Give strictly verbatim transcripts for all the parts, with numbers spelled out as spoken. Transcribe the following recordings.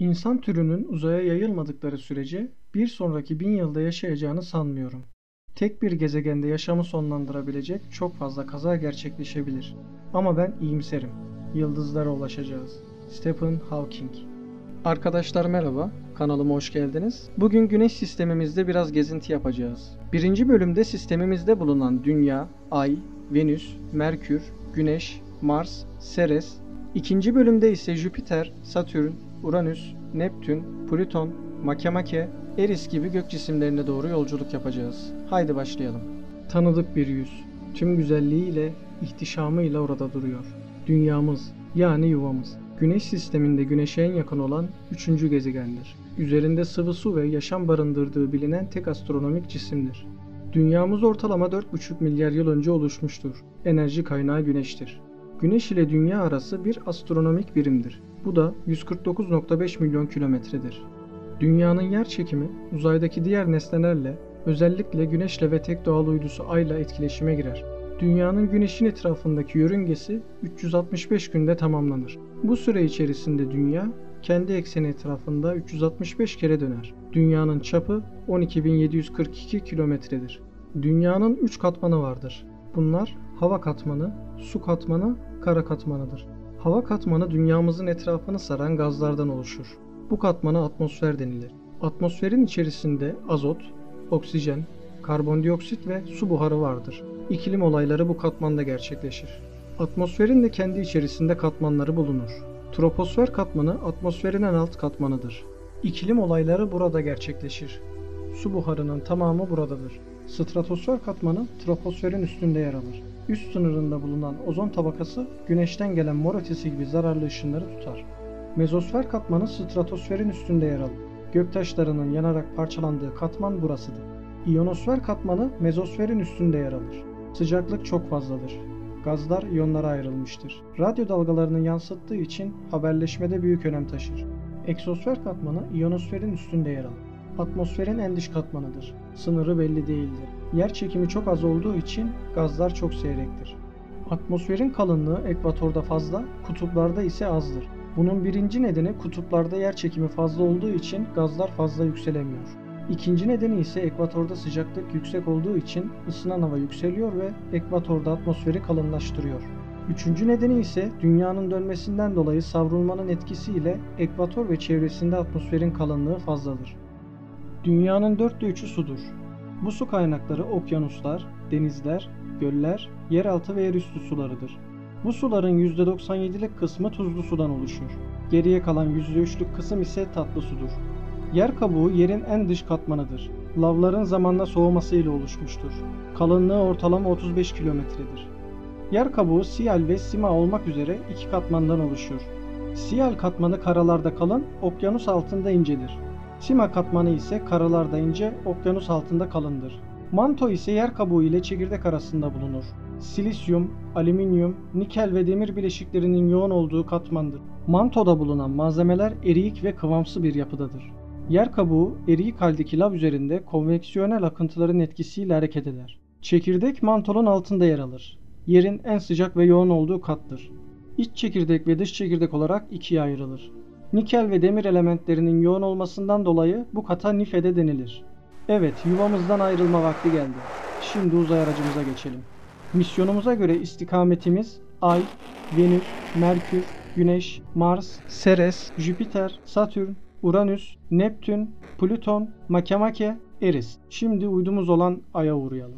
İnsan türünün uzaya yayılmadıkları sürece bir sonraki bin yılda yaşayacağını sanmıyorum. Tek bir gezegende yaşamı sonlandırabilecek çok fazla kaza gerçekleşebilir. Ama ben iyimserim. Yıldızlara ulaşacağız. Stephen Hawking. Arkadaşlar merhaba, kanalıma hoş geldiniz. Bugün Güneş sistemimizde biraz gezinti yapacağız. Birinci bölümde sistemimizde bulunan Dünya, Ay, Venüs, Merkür, Güneş, Mars, Ceres. İkinci bölümde ise Jüpiter, Satürn, Uranüs, Neptün, Plüton, Makemake, Eris gibi gök cisimlerine doğru yolculuk yapacağız. Haydi başlayalım. Tanıdık bir yüz, tüm güzelliğiyle, ihtişamıyla orada duruyor. Dünyamız, yani yuvamız. Güneş sisteminde Güneş'e en yakın olan üçüncü gezegendir. Üzerinde sıvı su ve yaşam barındırdığı bilinen tek astronomik cisimdir. Dünyamız ortalama dört buçuk milyar yıl önce oluşmuştur. Enerji kaynağı Güneş'tir. Güneş ile Dünya arası bir astronomik birimdir. Bu da yüz kırk dokuz nokta beş milyon kilometredir. Dünyanın yerçekimi uzaydaki diğer nesnelerle, özellikle Güneş'le ve tek doğal uydusu Ay'la etkileşime girer. Dünyanın Güneş'in etrafındaki yörüngesi üç yüz altmış beş günde tamamlanır. Bu süre içerisinde Dünya, kendi ekseni etrafında üç yüz altmış beş kere döner. Dünyanın çapı on iki bin yedi yüz kırk iki kilometredir. Dünyanın üç katmanı vardır. Bunlar hava katmanı, su katmanı, kara katmanıdır. Hava katmanı dünyamızın etrafını saran gazlardan oluşur. Bu katmana atmosfer denilir. Atmosferin içerisinde azot, oksijen, karbondioksit ve su buharı vardır. İklim olayları bu katmanda gerçekleşir. Atmosferin de kendi içerisinde katmanları bulunur. Troposfer katmanı atmosferin en alt katmanıdır. İklim olayları burada gerçekleşir. Su buharının tamamı buradadır. Stratosfer katmanı troposferin üstünde yer alır. Üst sınırında bulunan ozon tabakası Güneş'ten gelen mor ötesi gibi zararlı ışınları tutar. Mezosfer katmanı stratosferin üstünde yer alır. Göktaşlarının yanarak parçalandığı katman burasıdır. İyonosfer katmanı mezosferin üstünde yer alır. Sıcaklık çok fazladır. Gazlar iyonlara ayrılmıştır. Radyo dalgalarını yansıttığı için haberleşmede büyük önem taşır. Eksosfer katmanı iyonosferin üstünde yer alır. Atmosferin en dış katmanıdır. Sınırı belli değildir. Yer çekimi çok az olduğu için gazlar çok seyrektir. Atmosferin kalınlığı ekvatorda fazla, kutuplarda ise azdır. Bunun birinci nedeni kutuplarda yer çekimi fazla olduğu için gazlar fazla yükselemiyor. İkinci nedeni ise ekvatorda sıcaklık yüksek olduğu için ısınan hava yükseliyor ve ekvatorda atmosferi kalınlaştırıyor. Üçüncü nedeni ise dünyanın dönmesinden dolayı savrulmanın etkisiyle ekvator ve çevresinde atmosferin kalınlığı fazladır. Dünyanın dörtte üçü sudur. Bu su kaynakları okyanuslar, denizler, göller, yeraltı ve yerüstü sularıdır. Bu suların yüzde doksan yedilik kısmı tuzlu sudan oluşur. Geriye kalan yüzde üçlük kısım ise tatlı sudur. Yer kabuğu yerin en dış katmanıdır. Lavların zamanla soğumasıyla oluşmuştur. Kalınlığı ortalama otuz beş kilometredir. Yer kabuğu siyal ve sima olmak üzere iki katmandan oluşur. Siyal katmanı karalarda kalın, okyanus altında incedir. Sima katmanı ise karalarda ince, okyanus altında kalındır. Manto ise yer kabuğu ile çekirdek arasında bulunur. Silisyum, alüminyum, nikel ve demir bileşiklerinin yoğun olduğu katmandır. Mantoda bulunan malzemeler eriyik ve kıvamsı bir yapıdadır. Yer kabuğu eriyik haldeki lav üzerinde konveksiyonel akıntıların etkisiyle hareket eder. Çekirdek mantonun altında yer alır. Yerin en sıcak ve yoğun olduğu kattır. İç çekirdek ve dış çekirdek olarak ikiye ayrılır. Nikel ve demir elementlerinin yoğun olmasından dolayı bu kata nifede denilir. Evet, yuvamızdan ayrılma vakti geldi. Şimdi uzay aracımıza geçelim. Misyonumuza göre istikametimiz Ay, Venüs, Merkür, Güneş, Mars, Ceres, Jüpiter, Satürn, Uranüs, Neptün, Plüton, Makemake, Eris. Şimdi uydumuz olan Ay'a uğrayalım.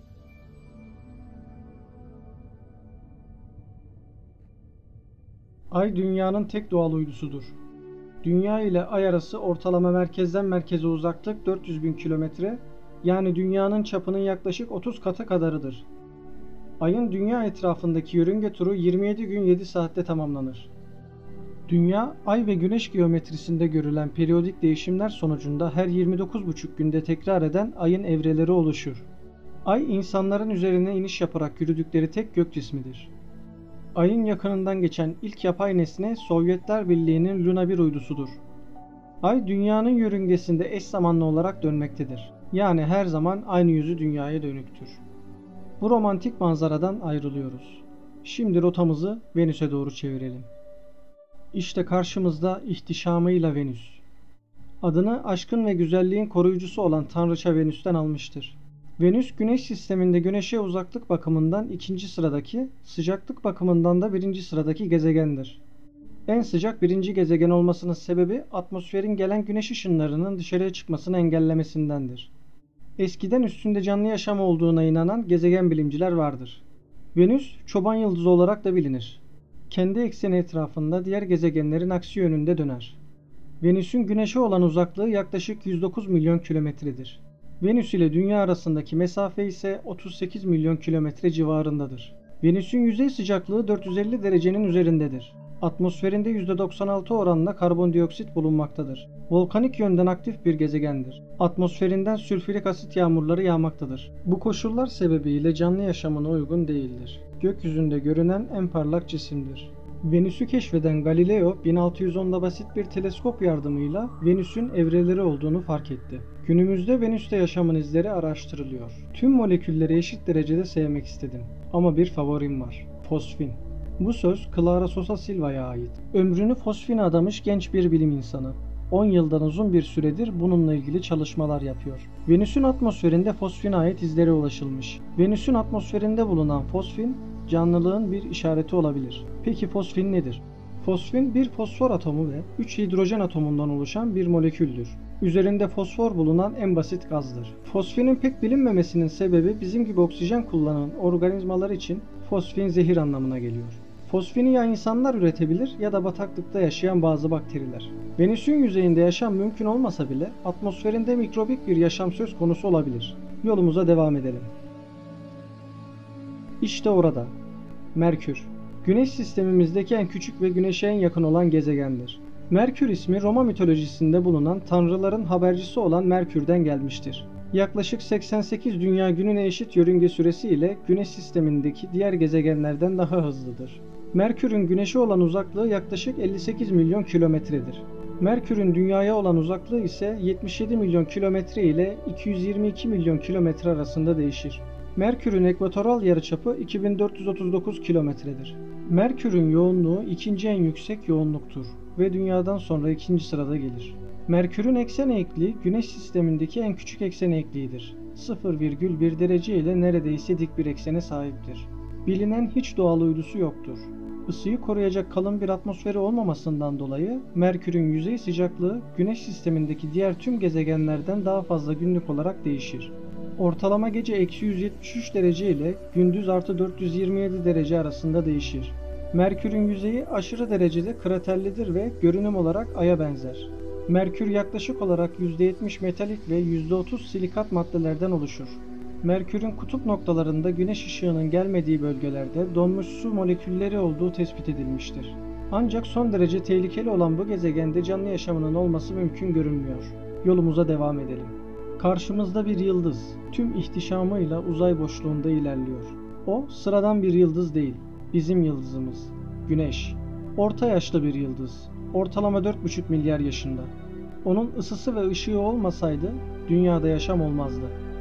Ay Dünya'nın tek doğal uydusudur. Dünya ile Ay arası ortalama merkezden merkeze uzaklık dört yüz bin kilometre, yani Dünya'nın çapının yaklaşık otuz katı kadarıdır. Ay'ın Dünya etrafındaki yörünge turu yirmi yedi gün yedi saatte tamamlanır. Dünya, Ay ve Güneş geometrisinde görülen periyodik değişimler sonucunda her yirmi dokuz buçuk günde tekrar eden Ay'ın evreleri oluşur. Ay, insanların üzerine iniş yaparak yürüdükleri tek gök cismidir. Ay'ın yakınından geçen ilk yapay nesne Sovyetler Birliği'nin Luna bir uydusudur. Ay, Dünya'nın yörüngesinde eş zamanlı olarak dönmektedir. Yani her zaman aynı yüzü Dünya'ya dönüktür. Bu romantik manzaradan ayrılıyoruz. Şimdi rotamızı Venüs'e doğru çevirelim. İşte karşımızda ihtişamıyla Venüs. Adını aşkın ve güzelliğin koruyucusu olan tanrıça Venüs'ten almıştır. Venüs, Güneş sisteminde Güneş'e uzaklık bakımından ikinci sıradaki, sıcaklık bakımından da birinci sıradaki gezegendir. En sıcak birinci gezegen olmasının sebebi atmosferin gelen güneş ışınlarının dışarıya çıkmasını engellemesindendir. Eskiden üstünde canlı yaşam olduğuna inanan gezegen bilimciler vardır. Venüs, çoban yıldızı olarak da bilinir. Kendi ekseni etrafında diğer gezegenlerin aksi yönünde döner. Venüs'ün Güneş'e olan uzaklığı yaklaşık yüz dokuz milyon kilometredir. Venüs ile Dünya arasındaki mesafe ise otuz sekiz milyon kilometre civarındadır. Venüs'ün yüzey sıcaklığı dört yüz elli derecenin üzerindedir. Atmosferinde yüzde doksan altı oranla karbondioksit bulunmaktadır. Volkanik yönden aktif bir gezegendir. Atmosferinden sülfürik asit yağmurları yağmaktadır. Bu koşullar sebebiyle canlı yaşamına uygun değildir. Gökyüzünde görünen en parlak cisimdir. Venüs'ü keşfeden Galileo bin altı yüz onda basit bir teleskop yardımıyla Venüs'ün evreleri olduğunu fark etti. Günümüzde Venüs'te yaşamın izleri araştırılıyor. Tüm molekülleri eşit derecede sevmek istedim. Ama bir favorim var. Fosfin. Bu söz Clara Sosa Silva'ya ait. Ömrünü fosfine adamış genç bir bilim insanı. on yıldan uzun bir süredir bununla ilgili çalışmalar yapıyor. Venüs'ün atmosferinde fosfine ait izlere ulaşılmış. Venüs'ün atmosferinde bulunan fosfin, canlılığın bir işareti olabilir. Peki fosfin nedir? Fosfin bir fosfor atomu ve üç hidrojen atomundan oluşan bir moleküldür. Üzerinde fosfor bulunan en basit gazdır. Fosfinin pek bilinmemesinin sebebi bizim gibi oksijen kullanan organizmalar için fosfin zehir anlamına geliyor. Fosfini ya insanlar üretebilir ya da bataklıkta yaşayan bazı bakteriler. Venüs'ün yüzeyinde yaşam mümkün olmasa bile atmosferinde mikrobik bir yaşam söz konusu olabilir. Yolumuza devam edelim. İşte orada. Merkür. Güneş sistemimizdeki en küçük ve Güneş'e en yakın olan gezegendir. Merkür ismi Roma mitolojisinde bulunan tanrıların habercisi olan Merkür'den gelmiştir. Yaklaşık seksen sekiz dünya gününe eşit yörünge süresi ile Güneş sistemindeki diğer gezegenlerden daha hızlıdır. Merkür'ün Güneş'e olan uzaklığı yaklaşık elli sekiz milyon kilometredir. Merkür'ün Dünya'ya olan uzaklığı ise yetmiş yedi milyon kilometre ile iki yüz yirmi iki milyon kilometre arasında değişir. Merkür'ün ekvatoral yarıçapı iki bin dört yüz otuz dokuz kilometredir. Merkür'ün yoğunluğu ikinci en yüksek yoğunluktur ve Dünya'dan sonra ikinci sırada gelir. Merkür'ün eksen eğikliği Güneş sistemindeki en küçük eksen eğikliğidir. sıfır virgül bir derece ile neredeyse dik bir eksene sahiptir. Bilinen hiç doğal uydusu yoktur. Isıyı koruyacak kalın bir atmosferi olmamasından dolayı Merkür'ün yüzey sıcaklığı Güneş sistemindeki diğer tüm gezegenlerden daha fazla günlük olarak değişir. Ortalama gece eksi yüz yetmiş üç derece ile gündüz artı dört yüz yirmi yedi derece arasında değişir. Merkür'ün yüzeyi aşırı derecede kraterlidir ve görünüm olarak Ay'a benzer. Merkür yaklaşık olarak yüzde yetmiş metalik ve yüzde otuz silikat maddelerden oluşur. Merkür'ün kutup noktalarında güneş ışığının gelmediği bölgelerde donmuş su molekülleri olduğu tespit edilmiştir. Ancak son derece tehlikeli olan bu gezegende canlı yaşamının olması mümkün görünmüyor. Yolumuza devam edelim. Karşımızda bir yıldız, tüm ihtişamıyla uzay boşluğunda ilerliyor. O, sıradan bir yıldız değil, bizim yıldızımız, Güneş. Orta yaşlı bir yıldız, ortalama dört buçuk milyar yaşında. Onun ısısı ve ışığı olmasaydı, dünyada yaşam olmazdı.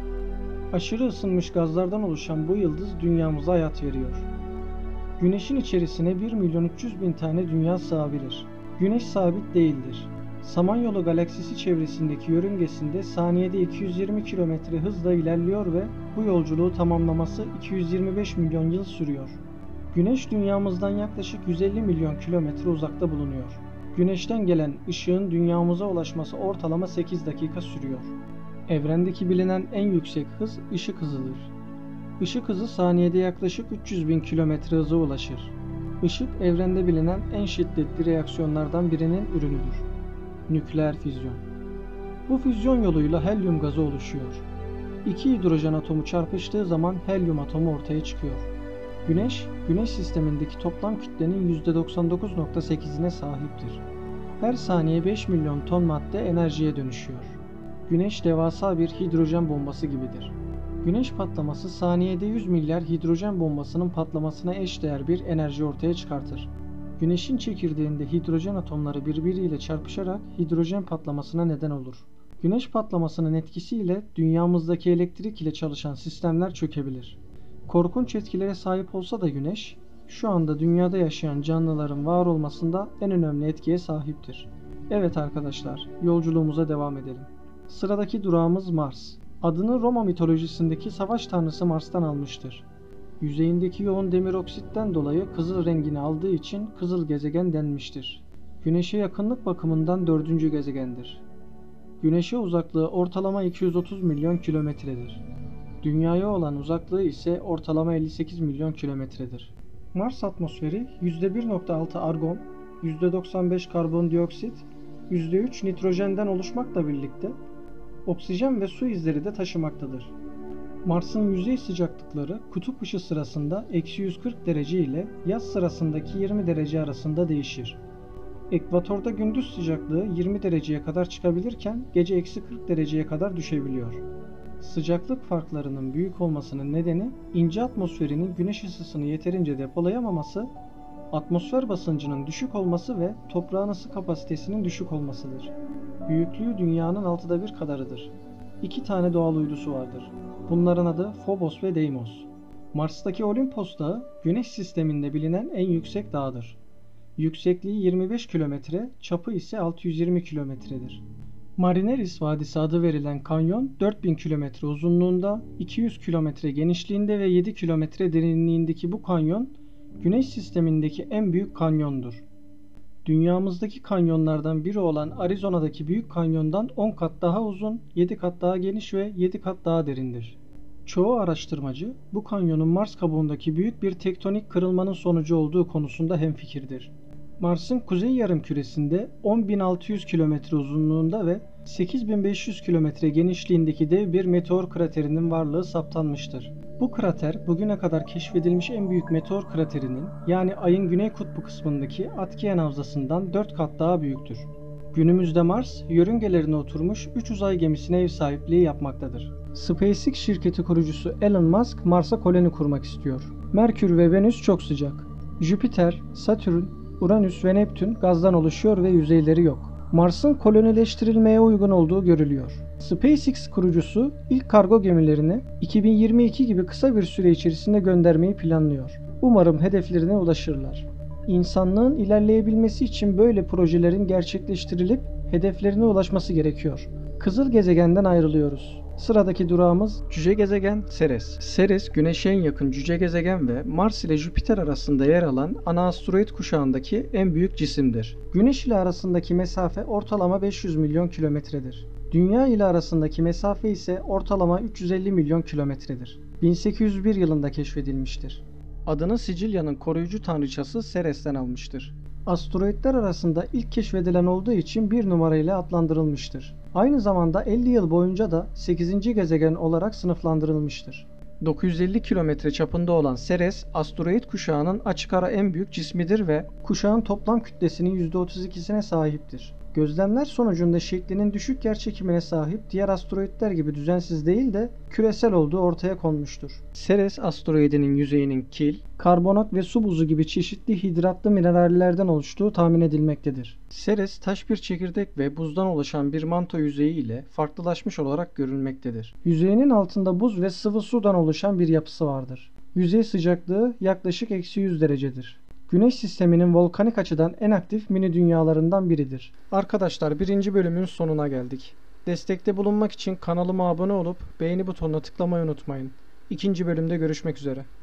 Aşırı ısınmış gazlardan oluşan bu yıldız dünyamıza hayat veriyor. Güneşin içerisine bir milyon üç yüz bin tane dünya sığabilir. Güneş sabit değildir. Samanyolu galaksisi çevresindeki yörüngesinde saniyede iki yüz yirmi kilometre hızla ilerliyor ve bu yolculuğu tamamlaması iki yüz yirmi beş milyon yıl sürüyor. Güneş dünyamızdan yaklaşık yüz elli milyon kilometre uzakta bulunuyor. Güneşten gelen ışığın dünyamıza ulaşması ortalama sekiz dakika sürüyor. Evrendeki bilinen en yüksek hız ışık hızıdır. Işık hızı saniyede yaklaşık üç yüz bin kilometre hıza ulaşır. Işık evrende bilinen en şiddetli reaksiyonlardan birinin ürünüdür. Nükleer füzyon. Bu füzyon yoluyla helyum gazı oluşuyor. İki hidrojen atomu çarpıştığı zaman helyum atomu ortaya çıkıyor. Güneş, Güneş sistemindeki toplam kütlenin yüzde doksan dokuz nokta sekizine sahiptir. Her saniye beş milyon ton madde enerjiye dönüşüyor. Güneş devasa bir hidrojen bombası gibidir. Güneş patlaması saniyede yüz milyar hidrojen bombasının patlamasına eşdeğer bir enerji ortaya çıkartır. Güneşin çekirdeğinde hidrojen atomları birbiriyle çarpışarak hidrojen patlamasına neden olur. Güneş patlamasının etkisiyle dünyamızdaki elektrik ile çalışan sistemler çökebilir. Korkunç etkilere sahip olsa da Güneş, şu anda dünyada yaşayan canlıların var olmasında en önemli etkiye sahiptir. Evet arkadaşlar, yolculuğumuza devam edelim. Sıradaki durağımız Mars. Adını Roma mitolojisindeki savaş tanrısı Mars'tan almıştır. Yüzeyindeki yoğun demir oksitten dolayı kızıl rengini aldığı için kızıl gezegen denmiştir. Güneş'e yakınlık bakımından dördüncü gezegendir. Güneş'e uzaklığı ortalama iki yüz otuz milyon kilometredir. Dünya'ya olan uzaklığı ise ortalama elli sekiz milyon kilometredir. Mars atmosferi yüzde bir nokta altı argon, yüzde doksan beş karbondioksit, yüzde üç nitrojenden oluşmakla birlikte oksijen ve su izleri de taşımaktadır. Mars'ın yüzey sıcaklıkları kutup ışı sırasında eksi yüz kırk derece ile yaz sırasındaki yirmi derece arasında değişir. Ekvatorda gündüz sıcaklığı yirmi dereceye kadar çıkabilirken gece eksi kırk dereceye kadar düşebiliyor. Sıcaklık farklarının büyük olmasının nedeni ince atmosferinin güneş ısısını yeterince depolayamaması, atmosfer basıncının düşük olması ve toprağın ısı kapasitesinin düşük olmasıdır. Büyüklüğü Dünya'nın altıda bir kadarıdır. İki tane doğal uydusu vardır. Bunların adı Phobos ve Deimos. Mars'taki Olimpos Dağı, Güneş sisteminde bilinen en yüksek dağdır. Yüksekliği yirmi beş kilometre, çapı ise altı yüz yirmi kilometredir. Marineris Vadisi adı verilen kanyon dört bin kilometre uzunluğunda, iki yüz kilometre genişliğinde ve yedi kilometre derinliğindeki bu kanyon, Güneş sistemindeki en büyük kanyondur. Dünyamızdaki kanyonlardan biri olan Arizona'daki Büyük Kanyon'dan on kat daha uzun, yedi kat daha geniş ve yedi kat daha derindir. Çoğu araştırmacı bu kanyonun Mars kabuğundaki büyük bir tektonik kırılmanın sonucu olduğu konusunda hemfikirdir. Mars'ın kuzey yarımküresinde on bin altı yüz kilometre uzunluğunda ve sekiz bin beş yüz kilometre genişliğindeki dev bir meteor kraterinin varlığı saptanmıştır. Bu krater bugüne kadar keşfedilmiş en büyük meteor kraterinin, yani Ay'ın güney kutbu kısmındaki Atkian Havzası'ndan dört kat daha büyüktür. Günümüzde Mars, yörüngelerine oturmuş üç uzay gemisine ev sahipliği yapmaktadır. SpaceX şirketi kurucusu Elon Musk Mars'a koloni kurmak istiyor. Merkür ve Venüs çok sıcak. Jüpiter, Satürn, Uranüs ve Neptün gazdan oluşuyor ve yüzeyleri yok. Mars'ın kolonileştirilmeye uygun olduğu görülüyor. SpaceX kurucusu ilk kargo gemilerini iki bin yirmi iki gibi kısa bir süre içerisinde göndermeyi planlıyor. Umarım hedeflerine ulaşırlar. İnsanlığın ilerleyebilmesi için böyle projelerin gerçekleştirilip hedeflerine ulaşması gerekiyor. Kızıl gezegenden ayrılıyoruz. Sıradaki durağımız cüce gezegen Ceres. Ceres, Güneş'e en yakın cüce gezegen ve Mars ile Jüpiter arasında yer alan ana asteroid kuşağındaki en büyük cisimdir. Güneş ile arasındaki mesafe ortalama beş yüz milyon kilometredir. Dünya ile arasındaki mesafe ise ortalama üç yüz elli milyon kilometredir. bin sekiz yüz bir yılında keşfedilmiştir. Adını Sicilya'nın koruyucu tanrıçası Ceres'ten almıştır. Asteroidler arasında ilk keşfedilen olduğu için bir numarayla adlandırılmıştır. Aynı zamanda elli yıl boyunca da sekizinci gezegen olarak sınıflandırılmıştır. dokuz yüz elli kilometre çapında olan Ceres, asteroid kuşağının açık ara en büyük cismidir ve kuşağın toplam kütlesinin yüzde otuz ikisine sahiptir. Gözlemler sonucunda şeklinin düşük yerçekimine sahip diğer asteroidler gibi düzensiz değil de küresel olduğu ortaya konmuştur. Ceres asteroidinin yüzeyinin kil, karbonat ve su buzu gibi çeşitli hidratlı minerallerden oluştuğu tahmin edilmektedir. Ceres taş bir çekirdek ve buzdan oluşan bir manto yüzeyi ile farklılaşmış olarak görülmektedir. Yüzeyinin altında buz ve sıvı sudan oluşan bir yapısı vardır. Yüzey sıcaklığı yaklaşık eksi yüz derecedir. Güneş sisteminin volkanik açıdan en aktif mini dünyalarından biridir. Arkadaşlar, birinci bölümün sonuna geldik. Destekte bulunmak için kanalıma abone olup beğeni butonuna tıklamayı unutmayın. İkinci bölümde görüşmek üzere.